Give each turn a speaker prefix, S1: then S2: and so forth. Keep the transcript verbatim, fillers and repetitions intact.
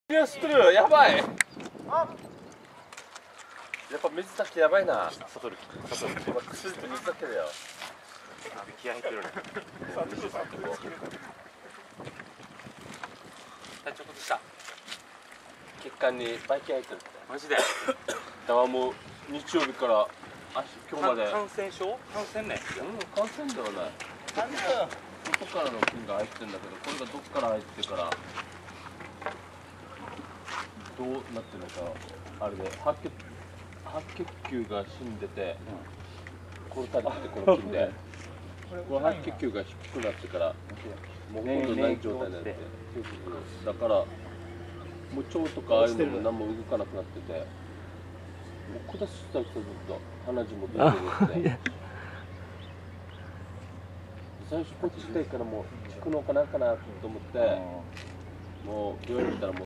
S1: いや、知ってる、やばい。やっぱ水だけやばいな。
S2: 外る
S1: 薬と水だけだよ。
S2: 気合入ってるね。体調崩した。
S1: 血管にバイキ入ってるって。
S2: マジで。
S1: だからもう日曜日から明日今日まで。
S2: 感染症？感染ね。
S1: うん、感染ではない。外からの菌が入ってるんだけど、これがどっから入ってからどうなってるのかあれで白血白血球が死んでて、これたりってこの菌で、この白血球が低くなってからもうほとんどない状態になって、だからもう腸とかああいうのも何も動かなくなってて、もう下したりしたらずっと鼻血も出てるって。最初こっち来てからもう効くのかなんかなと思って、もう病院行ったらもう